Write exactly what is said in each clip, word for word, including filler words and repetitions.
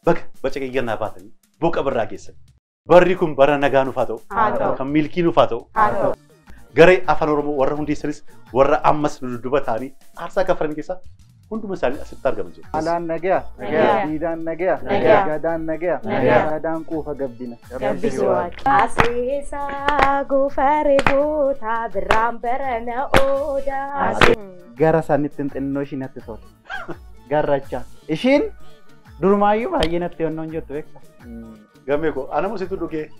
bak baca kiyyanaa baatanii boqa birraa geessan barri kun bara nagaa nuuf haa ta'u kan milkii nuuf haa ta'u garee afaan oromoo warra hundeessanis warra ammas dudduba ta'anii aarsaa kafaran keessaa hunduma isaanii asitti argaman jiru. Alaan nagaa, diidaan nagaa, gadaan nagaa, saadaan quufa gabbina. Aseesaa goofaree goota birraan barana oodaa. Gara isaaniitti xinnoo ishii natti tola. Garracha. Ishiin durumaayyuu baay'ee natti yoonnoon jirtu beekta. Gammee koo ana musitu dhugee.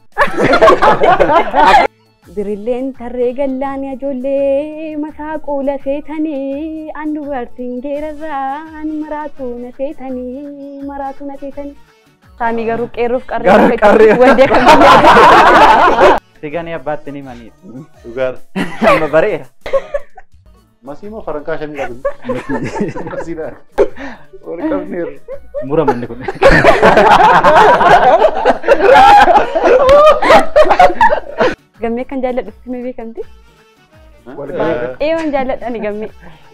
Birilleen tarree gallaan ijoollee mataa quula feetanii an dubartiin geerarraan maraatu na feetanii maraatu na feetanii. Saamii garuu qeerroof qarree waldee kan biyyaa. Siganii abbaatti ni manii. Dhugaadha. Amma bareera. Masii moo farankaa shanii qabni? Masiidha. Wal qabneeru. Muramanni kun. Gammee kan jaalladhutti mi beekamti? Ee waan jaalladhani gammee.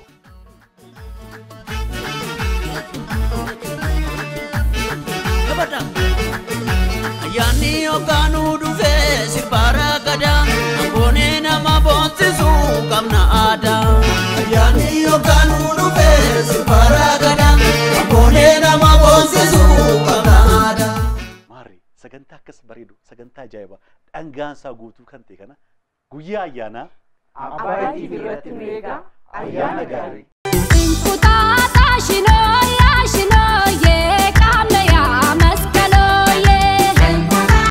Ayyaanni yookaan dhufee sirbaara gadaa angoonee nama boonsisuu qabna aadaa. Ayyaanni yookaan dhufee sirbaara gadaa angoonee nama boonsisuu qabna aadaa. Maarri sagantaa akkas bareedu sagantaa ajaa'ibaa dhangaansaa guutuu kan ta'e kana guyyaa ayyaanaa Abbaatii birratti meeqa ayyaana gaarii. Kutaataa shinoo yaa shinoo yee